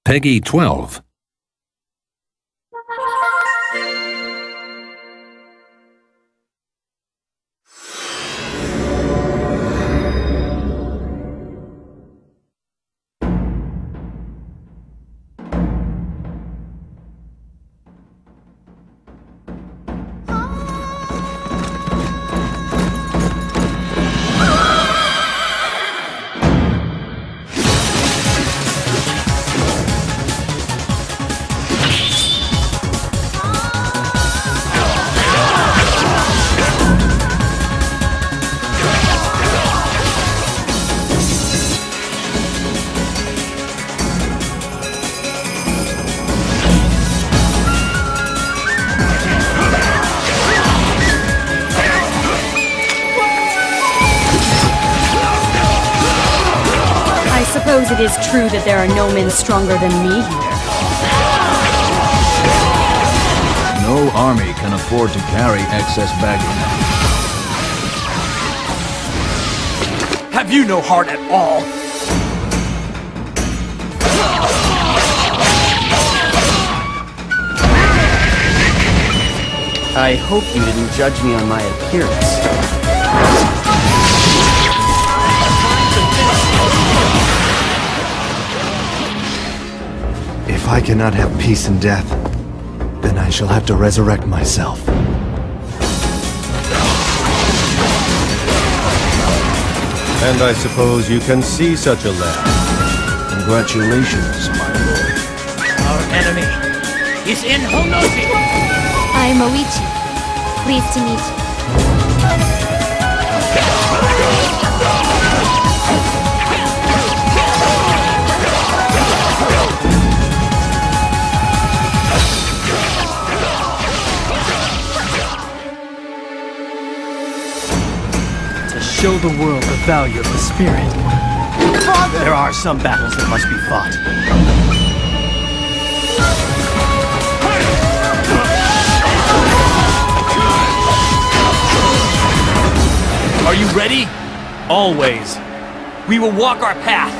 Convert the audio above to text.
Peggy 12. I suppose it is true that there are no men stronger than me here. No army can afford to carry excess baggage. Have you no heart at all? I hope you didn't judge me on my appearance. If I cannot have peace in death, then I shall have to resurrect myself. And I suppose you can see such a lad. Congratulations, my lord. Our enemy is in Honoshi! I'm Oichi. Pleased to meet you. To show the world the value of the spirit. There are some battles that must be fought. Are you ready? Always. We will walk our path.